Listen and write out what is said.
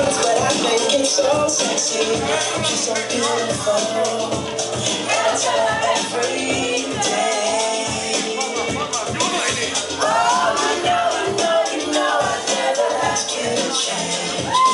but I think it's so sexy. She's so beautiful, and I tell her every day. Oh, you know, I never ask you to change.